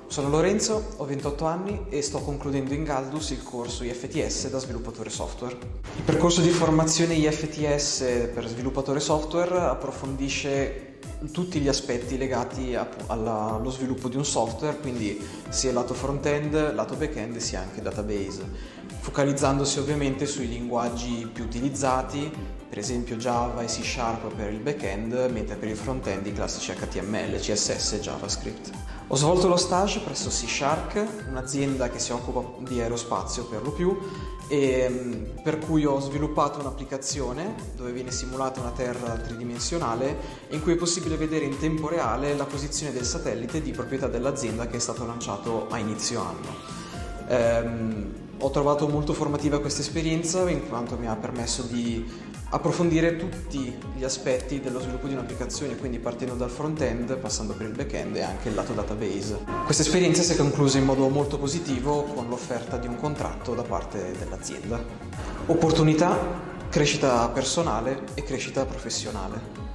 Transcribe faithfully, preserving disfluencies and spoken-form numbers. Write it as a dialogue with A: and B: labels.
A: Sono Lorenzo, ho ventotto anni e sto concludendo in Galdus il corso I F T S da sviluppatore software. Il percorso di formazione I F T S per sviluppatore software approfondisce tutti gli aspetti legati a, alla, allo sviluppo di un software, quindi sia lato front-end, lato back-end sia anche database, focalizzandosi ovviamente sui linguaggi più utilizzati, per esempio Java e C Sharp per il back-end, mentre per il front-end i classici H T M L, C S S e JavaScript. Ho svolto lo stage presso Seashark, un'azienda che si occupa di aerospazio per lo più, e per cui ho sviluppato un'applicazione dove viene simulata una terra tridimensionale in cui è possibile vedere in tempo reale la posizione del satellite di proprietà dell'azienda che è stato lanciato a inizio anno. Ehm, ho trovato molto formativa questa esperienza in quanto mi ha permesso di approfondire tutti gli aspetti dello sviluppo di un'applicazione, quindi partendo dal front-end, passando per il back-end e anche il lato database. Questa esperienza si è conclusa in modo molto positivo con l'offerta di un contratto da parte dell'azienda. Opportunità, crescita personale e crescita professionale.